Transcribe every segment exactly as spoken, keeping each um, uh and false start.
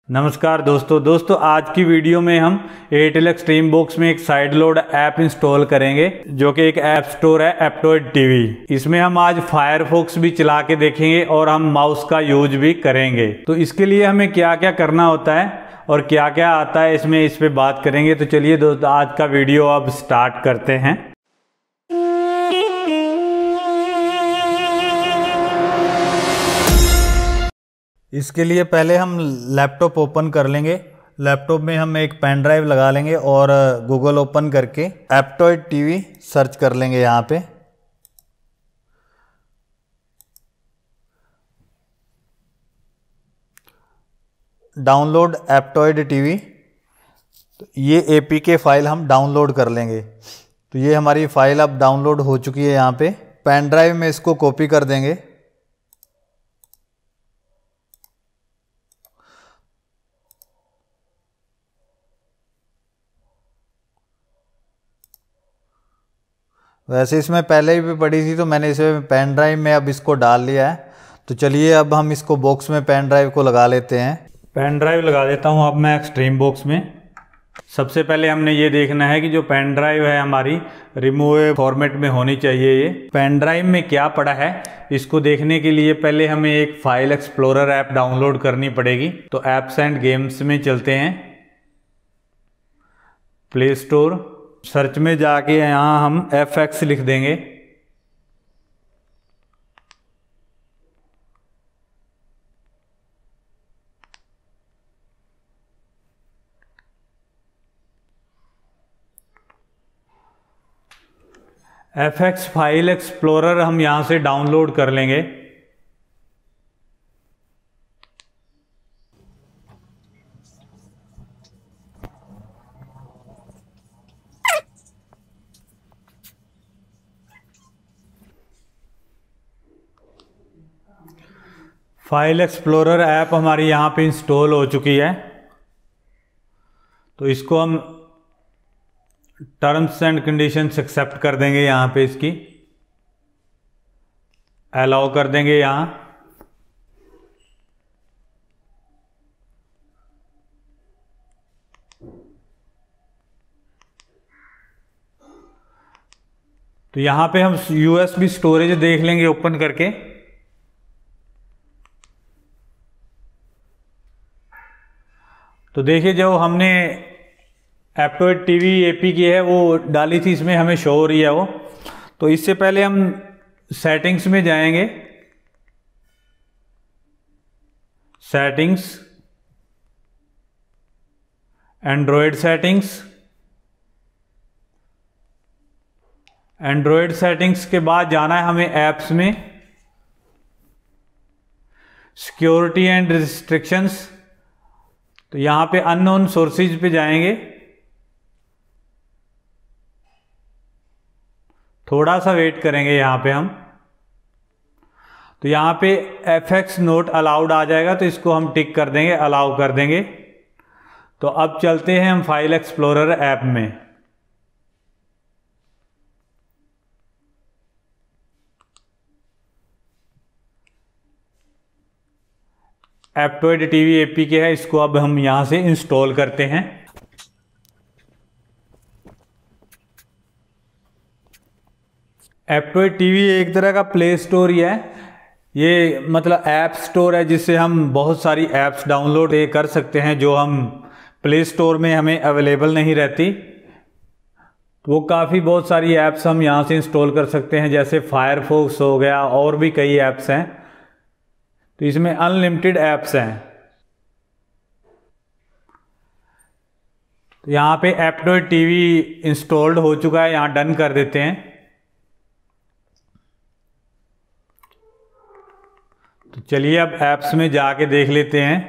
नमस्कार दोस्तों दोस्तों आज की वीडियो में हम एयरटेल एक्सट्रीम बॉक्स में एक साइड लोड ऐप इंस्टॉल करेंगे जो कि एक ऐप स्टोर है एप्टॉयड टीवी। इसमें हम आज फायरफॉक्स भी चला के देखेंगे और हम माउस का यूज भी करेंगे। तो इसके लिए हमें क्या क्या करना होता है और क्या क्या आता है इसमें, इस पे बात करेंगे। तो चलिए दोस्तों आज का वीडियो अब स्टार्ट करते हैं। इसके लिए पहले हम लैपटॉप ओपन कर लेंगे। लैपटॉप में हम एक पेन ड्राइव लगा लेंगे और गूगल ओपन करके एप्टॉयड टीवी सर्च कर लेंगे। यहाँ पे डाउनलोड एप्टॉयड टीवी, तो ये एपीके फाइल हम डाउनलोड कर लेंगे। तो ये हमारी फाइल अब डाउनलोड हो चुकी है। यहाँ पे पेन ड्राइव में इसको कॉपी कर देंगे। वैसे इसमें पहले भी पड़ी थी तो मैंने इसे पेन ड्राइव में अब इसको डाल लिया है। तो चलिए अब हम इसको बॉक्स में पेन ड्राइव को लगा लेते हैं। पेन ड्राइव लगा देता हूं अब मैं एक्सट्रीम बॉक्स में। सबसे पहले हमने ये देखना है कि जो पेन ड्राइव है हमारी रिमूवेबल फॉर्मेट में होनी चाहिए। ये पेन ड्राइव में क्या पड़ा है इसको देखने के लिए पहले हमें एक फाइल एक्सप्लोरर ऐप डाउनलोड करनी पड़ेगी। तो ऐप्स एंड गेम्स में चलते हैं, प्ले स्टोर, सर्च में जाके यहाँ हम एफ एक्स लिख देंगे। एफ एक्स फाइल एक्सप्लोरर हम यहाँ से डाउनलोड कर लेंगे। फाइल एक्सप्लोरर ऐप हमारी यहाँ पे इंस्टॉल हो चुकी है। तो इसको हम टर्म्स एंड कंडीशंस एक्सेप्ट कर देंगे। यहाँ पे इसकी अलाउ कर देंगे। यहाँ तो यहाँ पे हम यूएसबी स्टोरेज देख लेंगे ओपन करके। तो देखिए जो हमने एप्टॉयड टीवी एपी की है वो डाली थी, इसमें हमें शो हो रही है वो। तो इससे पहले हम सेटिंग्स में जाएंगे, settings, android settings. Android settings के बाद जाना है हमें ऐप्स में, सिक्योरिटी एंड रिस्ट्रिक्शंस। तो यहां पे अननोन सोर्सेज पे जाएंगे। थोड़ा सा वेट करेंगे यहां पे हम। तो यहां पे एफ एक्स नोट अलाउड आ जाएगा तो इसको हम टिक कर देंगे, अलाउ कर देंगे। तो अब चलते हैं हम फाइल एक्सप्लोरर ऐप में। एप्टॉयड टीवी एपीके है, इसको अब हम यहां से इंस्टॉल करते हैं। एप्टॉयड टीवी एक तरह का प्ले स्टोर ही है। ये मतलब ऐप स्टोर है जिससे हम बहुत सारी ऐप्स डाउनलोड कर सकते हैं जो हम प्ले स्टोर में हमें अवेलेबल नहीं रहती। वो काफ़ी बहुत सारी ऐप्स हम यहाँ से इंस्टॉल कर सकते हैं, जैसे फायरफॉक्स हो गया और भी कई ऐप्स हैं। तो इसमें अनलिमिटेड ऐप्स हैं। तो यहाँ पे एप्टॉयड टीवी इंस्टॉल्ड हो चुका है, यहाँ डन कर देते हैं। तो चलिए अब ऐप्स में जाके देख लेते हैं।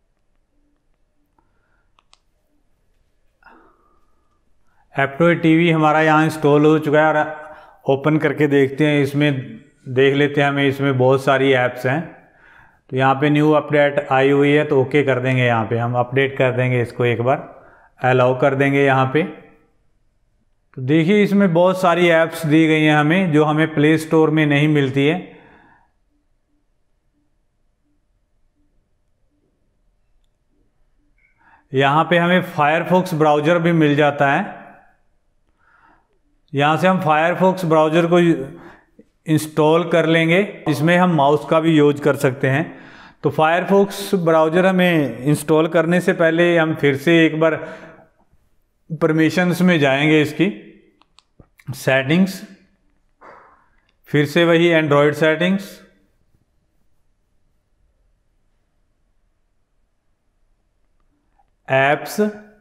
एप्टॉयड टीवी हमारा यहाँ इंस्टॉल हो चुका है और ओपन करके देखते हैं। इसमें देख लेते हैं, हमें इसमें बहुत सारी ऐप्स हैं। तो यहाँ पे न्यू अपडेट आई हुई है तो ओके कर देंगे। यहाँ पे हम अपडेट कर देंगे इसको, एक बार अलाउ कर देंगे यहाँ पे। तो देखिए इसमें बहुत सारी ऐप्स दी गई हैं हमें जो हमें प्ले स्टोर में नहीं मिलती है। यहाँ पे हमें फायरफॉक्स ब्राउज़र भी मिल जाता है। यहाँ से हम फायरफॉक्स ब्राउज़र को इंस्टॉल कर लेंगे। इसमें हम माउस का भी यूज कर सकते हैं। तो फायरफॉक्स ब्राउज़र हमें इंस्टॉल करने से पहले हम फिर से एक बार परमिशंस में जाएंगे, इसकी सेटिंग्स, फिर से वही android settings, apps,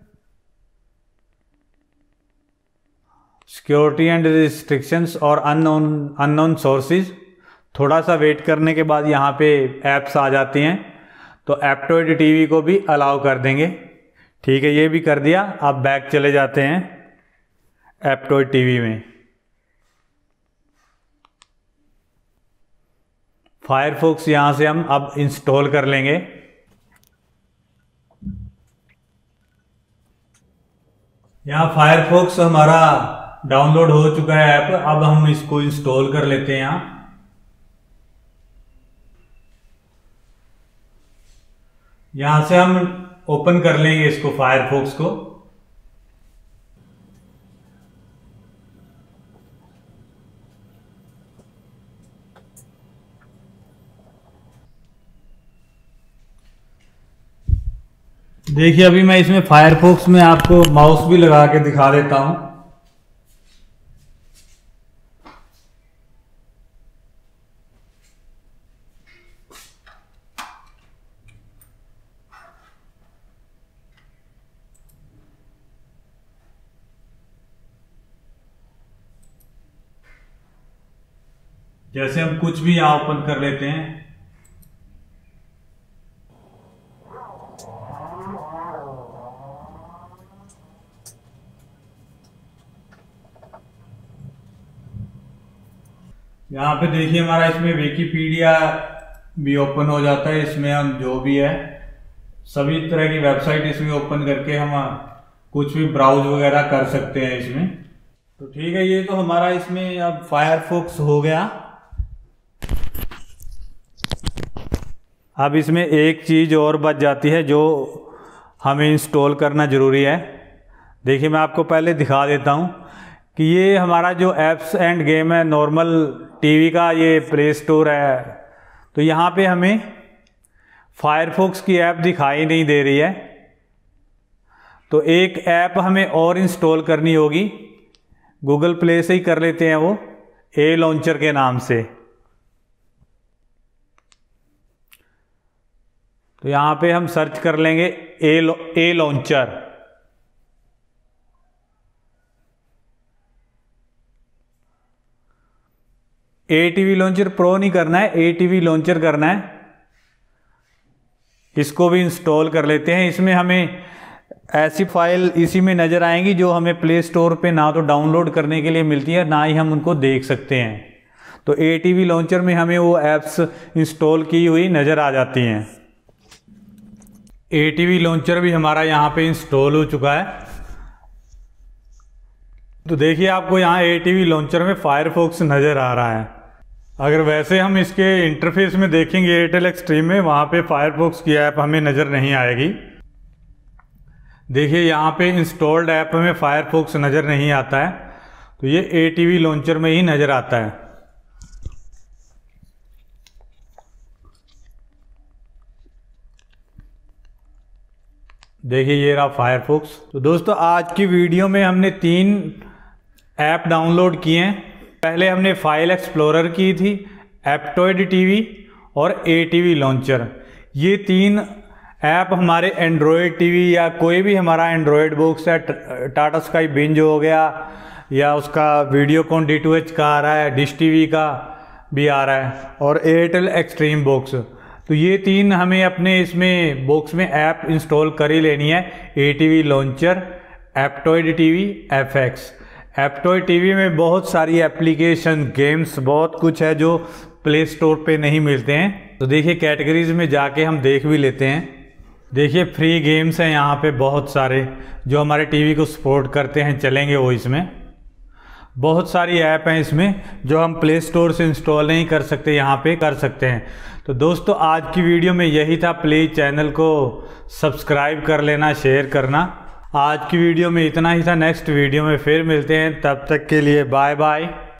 security and restrictions और अननोन अननोन सोर्सेज। थोड़ा सा वेट करने के बाद यहाँ पे एप्स आ जाती हैं, तो एप्टॉइड टीवी को भी अलाउ कर देंगे। ठीक है, ये भी कर दिया। अब बैक चले जाते हैं एप्टॉइड टीवी में। फायरफॉक्स यहाँ से हम अब इंस्टॉल कर लेंगे। यहाँ फायरफॉक्स हमारा डाउनलोड हो चुका है ऐप। अब हम इसको इंस्टॉल कर लेते हैं। यहाँ यहाँ से हम ओपन कर लेंगे इसको, फायरफॉक्स को। देखिए, अभी मैं इसमें फायरफॉक्स में आपको माउस भी लगा के दिखा देता हूं। जैसे हम कुछ भी यहां ओपन कर लेते हैं, यहाँ पे देखिए हमारा इसमें विकिपीडिया भी ओपन हो जाता है। इसमें हम जो भी है सभी तरह की वेबसाइट इसमें ओपन करके हम कुछ भी ब्राउज वगैरह कर सकते हैं इसमें। तो ठीक है, ये तो हमारा इसमें अब फायरफॉक्स हो गया। अब इसमें एक चीज़ और बच जाती है जो हमें इंस्टॉल करना ज़रूरी है। देखिए, मैं आपको पहले दिखा देता हूँ कि ये हमारा जो एप्स एंड गेम है, नॉर्मल टीवी का ये प्ले स्टोर है। तो यहाँ पे हमें फायरफॉक्स की ऐप दिखाई नहीं दे रही है, तो एक ऐप हमें और इंस्टॉल करनी होगी। गूगल प्ले से ही कर लेते हैं, वो ए लॉन्चर के नाम से। तो यहाँ पे हम सर्च कर लेंगे A A launcher. A TV launcher pro नहीं करना है, ए टीवी लॉन्चर करना है। इसको भी इंस्टॉल कर लेते हैं। इसमें हमें ऐसी फाइल इसी में नज़र आएंगी जो हमें प्ले स्टोर पे ना तो डाउनलोड करने के लिए मिलती है, ना ही हम उनको देख सकते हैं। तो ए टीवी लॉन्चर में हमें वो ऐप्स इंस्टॉल की हुई नज़र आ जाती हैं। ए टीवी लॉन्चर भी हमारा यहाँ पे इंस्टॉल हो चुका है। तो देखिए, आपको यहाँ ए टीवी लॉन्चर में फायरफॉक्स नज़र आ रहा है। अगर वैसे हम इसके इंटरफेस में देखेंगे एयरटेल एक्सट्रीम में, वहाँ पे फायरफॉक्स की ऐप हमें नज़र नहीं आएगी। देखिए, यहाँ पे इंस्टॉल्ड ऐप में फायरफॉक्स नज़र नहीं आता है, तो ये ए टीवी लॉन्चर में ही नज़र आता है। देखिए, ये रहा फायरफॉक्स। तो दोस्तों, आज की वीडियो में हमने तीन ऐप डाउनलोड किए हैं। पहले हमने फाइल एक्सप्लोरर की थी, एप्टॉइड टीवी और ए टीवी लॉन्चर। ये तीन ऐप हमारे एंड्रॉयड टीवी या कोई भी हमारा एंड्रॉयड बॉक्स है, टाटा स्काई बिंज हो गया या उसका वीडियोकॉन डी टू एच का आ रहा है, डिश टीवी का भी आ रहा है, और एयरटेल एक्सट्रीम बॉक्स। तो ये तीन हमें अपने इसमें बॉक्स में ऐप इंस्टॉल कर ही लेनी है। A TV launcher, Aptoide TV, F X. Aptoide TV में बहुत सारी एप्लीकेशन, गेम्स, बहुत कुछ है जो प्ले स्टोर पे नहीं मिलते हैं। तो देखिए, कैटेगरीज में जाके हम देख भी लेते हैं। देखिए, फ्री गेम्स हैं यहाँ पे बहुत सारे जो हमारे टीवी को सपोर्ट करते हैं, चलेंगे वो इसमें। बहुत सारी ऐप हैं इसमें जो हम प्ले स्टोर से इंस्टॉल नहीं कर सकते, यहाँ पे कर सकते हैं। तो दोस्तों आज की वीडियो में यही था। प्लीज़ चैनल को सब्सक्राइब कर लेना, शेयर करना। आज की वीडियो में इतना ही था। नेक्स्ट वीडियो में फिर मिलते हैं, तब तक के लिए बाय बाय।